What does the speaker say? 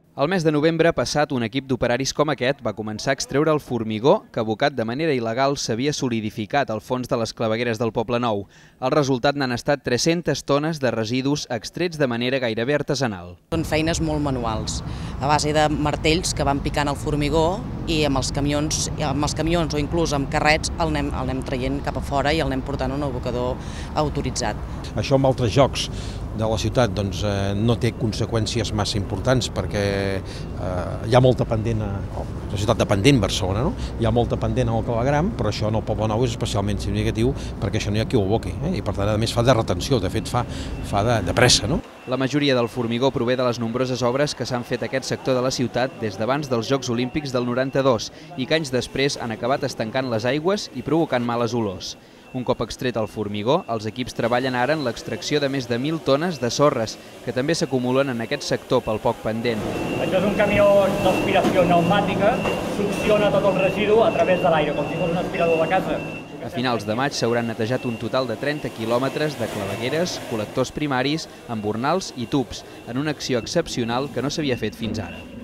Al mes de novembre passat, un equip d'operaris com aquest va començar a extreure el formigó que, abocat de manera il·legal, s'havia solidificat al fons de les clavegueres del Poble Nou. El resultat n'han estat 300 tones de residus extrets de manera gairebé artesanal. Són feines molt manuals, a base de martells que van picant el formigó i amb els camions o inclús amb carrets el anem traient cap a fora i el anem portant a un abocador autoritzat. Això amb altres jocs de la ciutat no té conseqüències massa importants perquè hi ha molta pendent, la ciutat de pendent Barcelona, no? Hi ha molta pendent al clavegueram, però això en el Poble Nou és especialment significatiu perquè això no hi ha qui ho aboqui, i per tant a més fa de retenció, de fet fa de pressa, no? La majoria del formigó prové de les nombroses obres que s'han fet a aquest sector de la ciutat des d'abans dels Jocs Olímpics del 92 i que anys després han acabat estancant les aigües i provocant males olors. Un cop extret el formigó, els equips treballen ara en l'extracció de més de 1.000 tones de sorres, que també s'acumulen en aquest sector pel poc pendent. Això és un camió d'aspiració pneumàtica, succiona tot el residu a través de l'aire, com si fos un aspirador de casa. A finals de maig s'hauran netejat un total de 30 quilòmetres de clavegueres, col·lectors primaris, embornals i tubs, en una acció excepcional que no s'havia fet fins ara.